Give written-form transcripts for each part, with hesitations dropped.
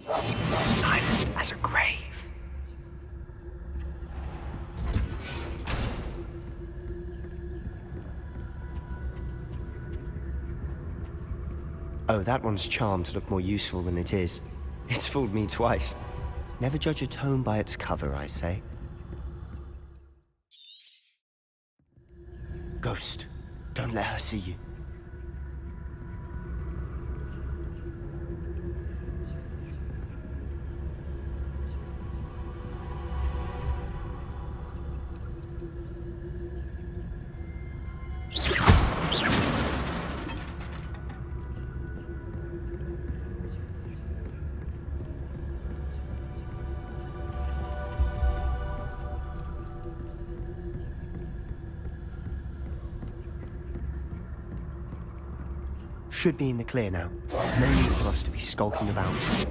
Silent as a grave. Oh, that one's charmed to look more useful than it is. It's fooled me twice. Never judge a tome by its cover, I say. Ghost, don't let her see you. Should be in the clear now. No need for us to be skulking about.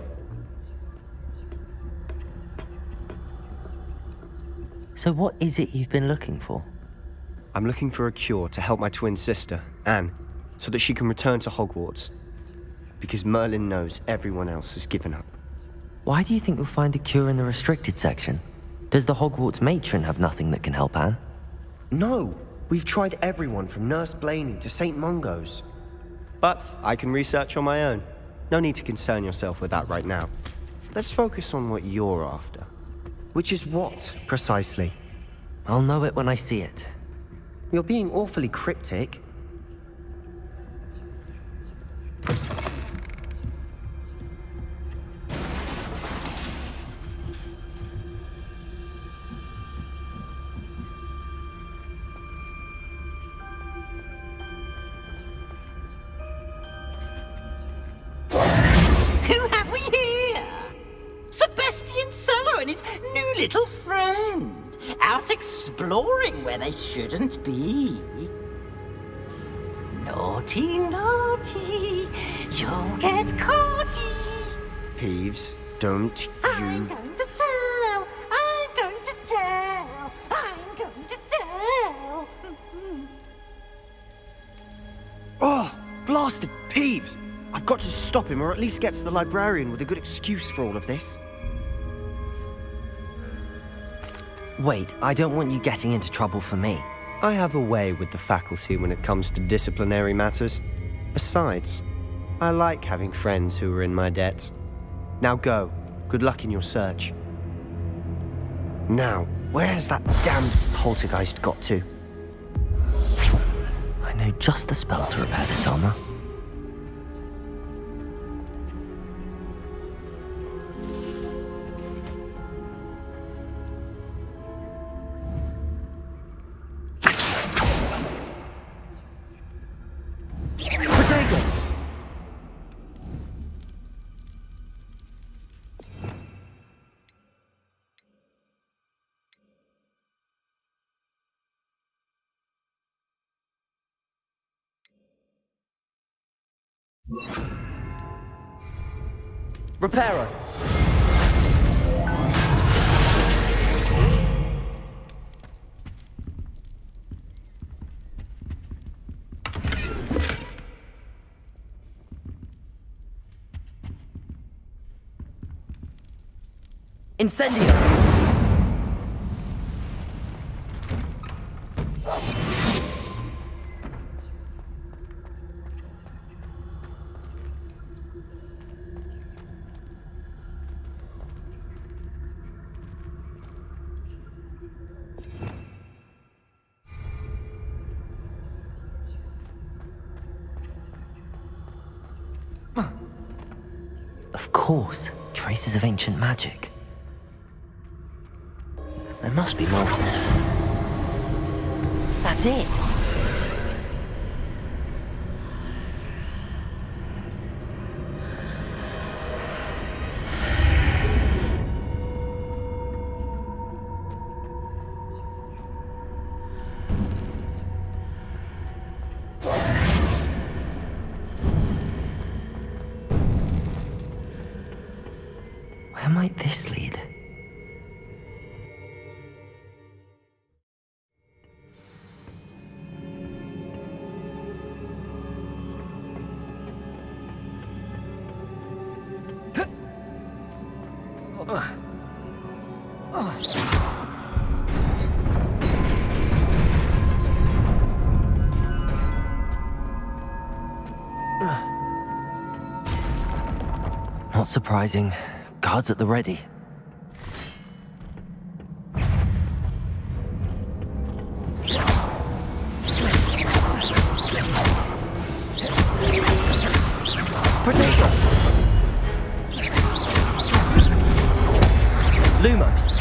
So what is it you've been looking for? I'm looking for a cure to help my twin sister, Anne, so that she can return to Hogwarts. Because Merlin knows everyone else has given up. Why do you think you'll find a cure in the restricted section? Does the Hogwarts matron have nothing that can help Anne? No! We've tried everyone from Nurse Blaney to St. Mungo's. But I can research on my own. No need to concern yourself with that right now. Let's focus on what you're after. Which is what, precisely? I'll know it when I see it. You're being awfully cryptic. Who have we here? Sebastian Solo and his new little friend, out exploring where they shouldn't be. Naughty, naughty, you'll get caughty. Peeves, don't I'm you... going to tell, I'm going to tell, I'm going to tell. Oh, blasted Peeves! I've got to stop him, or at least get to the librarian with a good excuse for all of this. Wait, I don't want you getting into trouble for me. I have a way with the faculty when it comes to disciplinary matters. Besides, I like having friends who are in my debt. Now go. Good luck in your search. Now, where's that damned poltergeist got to? I know just the spell to repair this armor. Repairer! Incendio! Of course, traces of ancient magic. There must be more to this one. That's it! Where might this lead? Not surprising. Guards at the ready. Potato! Lumos!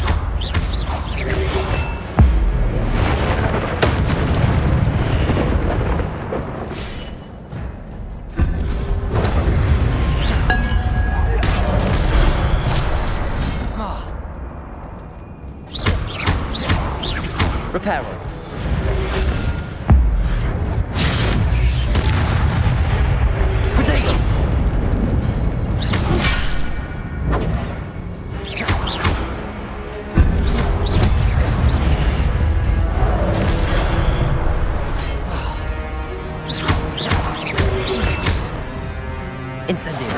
Reparo. Potato! Incendio.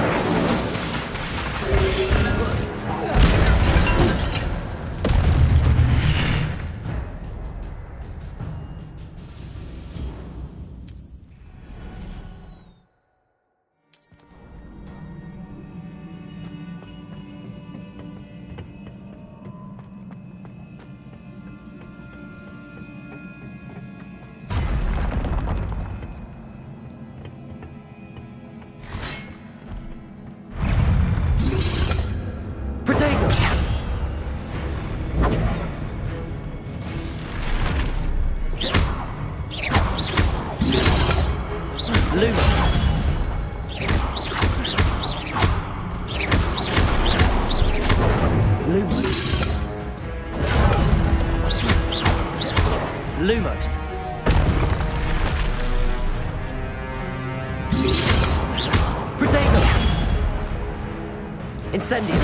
Lumos. Protego. Incendio.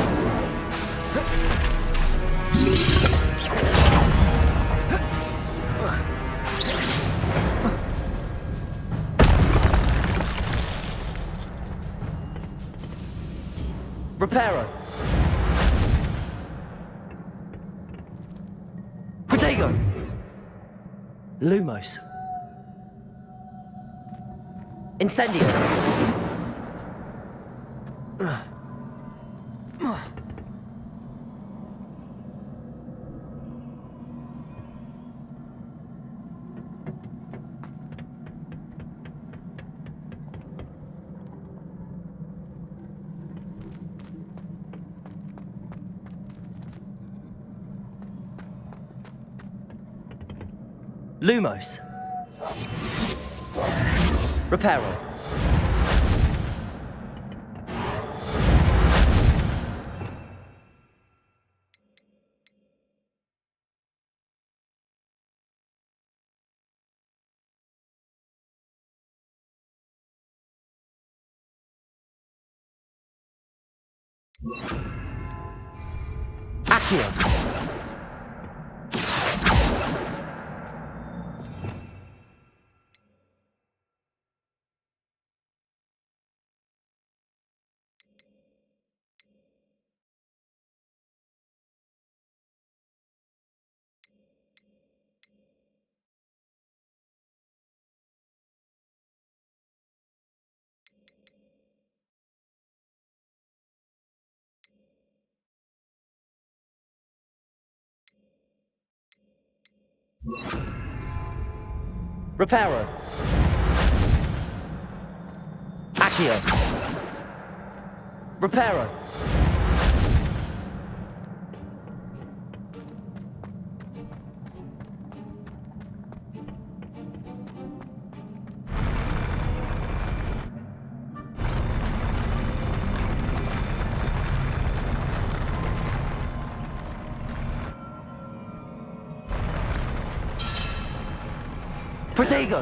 Reparo. Protego. Lumos. Incendio. Lumos. Reparo. Accio. Reparo. Accio. Reparo. Protego!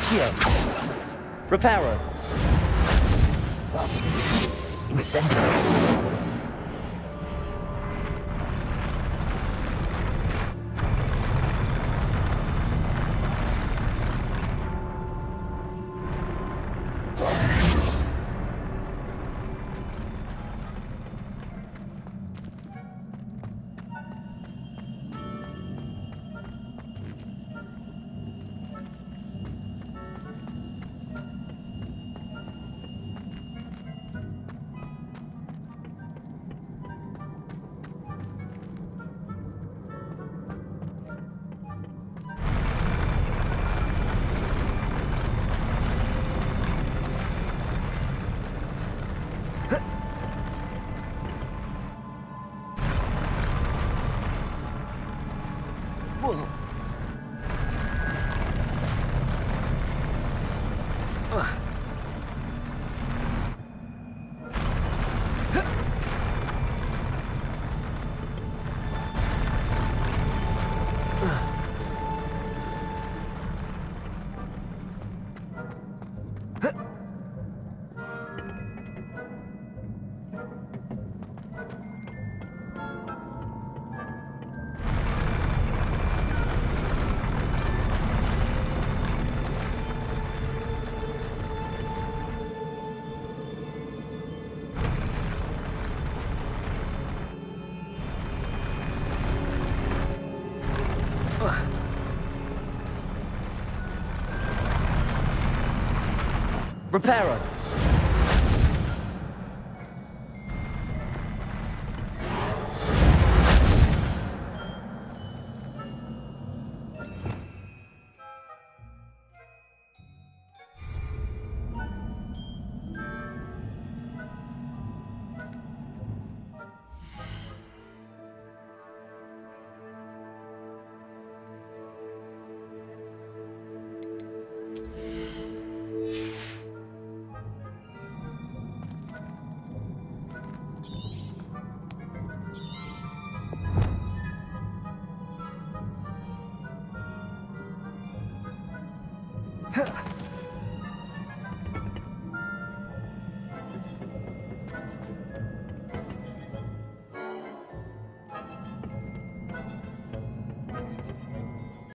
Accio. Reparo. Incendio. Reparo.